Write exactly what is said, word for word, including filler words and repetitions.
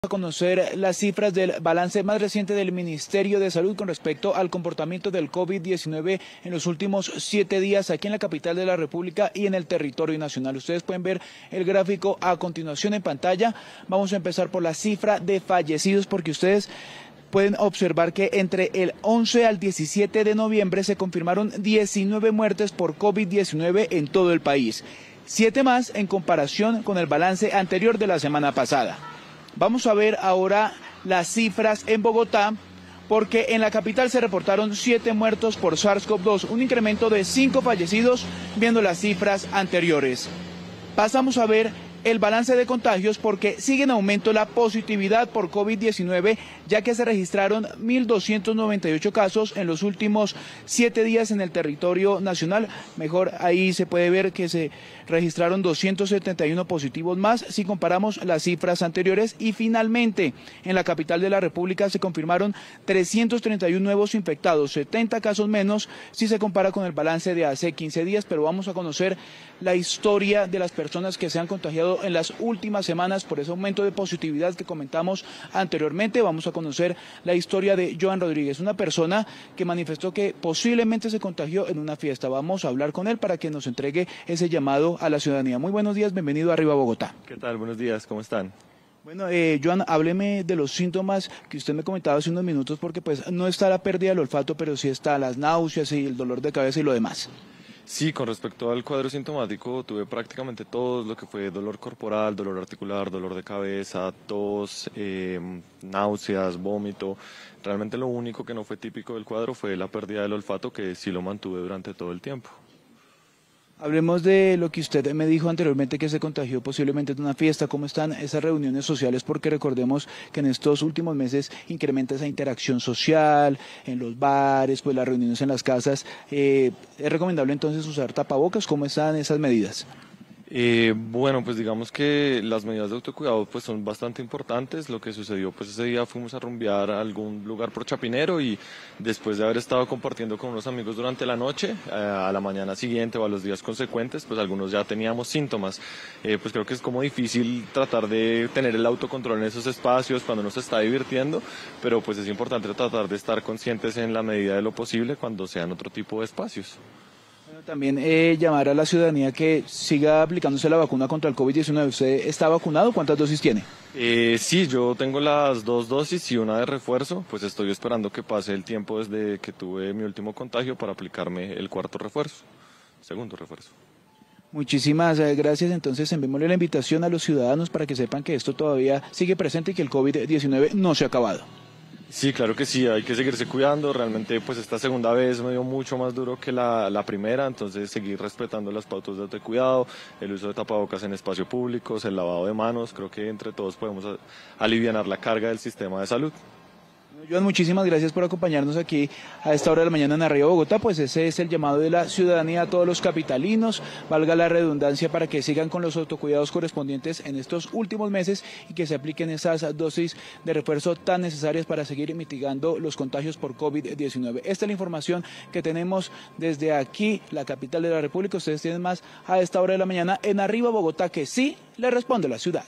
A conocer las cifras del balance más reciente del Ministerio de Salud con respecto al comportamiento del COVID diecinueve en los últimos siete días aquí en la capital de la República y en el territorio nacional. Ustedes pueden ver el gráfico a continuación en pantalla. Vamos a empezar por la cifra de fallecidos porque ustedes pueden observar que entre el once al diecisiete de noviembre se confirmaron diecinueve muertes por COVID diecinueve en todo el país. Siete más en comparación con el balance anterior de la semana pasada. Vamos a ver ahora las cifras en Bogotá, porque en la capital se reportaron siete muertos por SARS CoV dos, un incremento de cinco fallecidos viendo las cifras anteriores. Pasamos a ver el balance de contagios porque sigue en aumento la positividad por COVID diecinueve, ya que se registraron mil doscientos noventa y ocho casos en los últimos siete días en el territorio nacional. Mejor ahí se puede ver que se registraron doscientos setenta y uno positivos más si comparamos las cifras anteriores. Y finalmente, en la capital de la República se confirmaron trescientos treinta y uno nuevos infectados, setenta casos menos si se compara con el balance de hace quince días, pero vamos a conocer la historia de las personas que se han contagiado en las últimas semanas por ese aumento de positividad que comentamos anteriormente. Vamos a conocer la historia de Joan Rodríguez, una persona que manifestó que posiblemente se contagió en una fiesta. Vamos a hablar con él para que nos entregue ese llamado a la ciudadanía. Muy buenos días, bienvenido a Arriba Bogotá. ¿Qué tal? Buenos días, ¿cómo están? Bueno, eh, Joan, hábleme de los síntomas que usted me comentaba hace unos minutos, porque pues no está la pérdida del olfato, pero sí está las náuseas y el dolor de cabeza y lo demás. Sí, con respecto al cuadro sintomático, tuve prácticamente todo lo que fue dolor corporal, dolor articular, dolor de cabeza, tos, eh, náuseas, vómito. Realmente lo único que no fue típico del cuadro fue la pérdida del olfato, que sí lo mantuve durante todo el tiempo. Hablemos de lo que usted me dijo anteriormente, que se contagió posiblemente de una fiesta. ¿Cómo están esas reuniones sociales? Porque recordemos que en estos últimos meses incrementa esa interacción social en los bares, pues las reuniones en las casas. Eh, ¿Es recomendable entonces usar tapabocas? ¿Cómo están esas medidas? Eh, bueno, pues digamos que las medidas de autocuidado pues son bastante importantes. Lo que sucedió pues ese día fuimos a rumbear a algún lugar por Chapinero y después de haber estado compartiendo con unos amigos durante la noche, eh, a la mañana siguiente o a los días consecuentes, pues algunos ya teníamos síntomas. Eh, pues creo que es como difícil tratar de tener el autocontrol en esos espacios cuando uno se está divirtiendo, pero pues es importante tratar de estar conscientes en la medida de lo posible cuando sean otro tipo de espacios. También eh, llamar a la ciudadanía que siga aplicándose la vacuna contra el COVID diecinueve. ¿Usted está vacunado? ¿Cuántas dosis tiene? Eh, sí, yo tengo las dos dosis y una de refuerzo, pues estoy esperando que pase el tiempo desde que tuve mi último contagio para aplicarme el cuarto refuerzo, segundo refuerzo. Muchísimas gracias. Entonces enviémosle la invitación a los ciudadanos para que sepan que esto todavía sigue presente y que el COVID diecinueve no se ha acabado. Sí, claro que sí, hay que seguirse cuidando. Realmente pues esta segunda vez me dio mucho más duro que la, la primera, entonces seguir respetando las pautas de autocuidado, el uso de tapabocas en espacios públicos, el lavado de manos. Creo que entre todos podemos alivianar la carga del sistema de salud. Joan, muchísimas gracias por acompañarnos aquí a esta hora de la mañana en Arriba Bogotá. Pues ese es el llamado de la ciudadanía a todos los capitalinos, valga la redundancia, para que sigan con los autocuidados correspondientes en estos últimos meses y que se apliquen esas dosis de refuerzo tan necesarias para seguir mitigando los contagios por COVID diecinueve. Esta es la información que tenemos desde aquí, la capital de la República. Ustedes tienen más a esta hora de la mañana en Arriba Bogotá, que sí le responde la ciudad.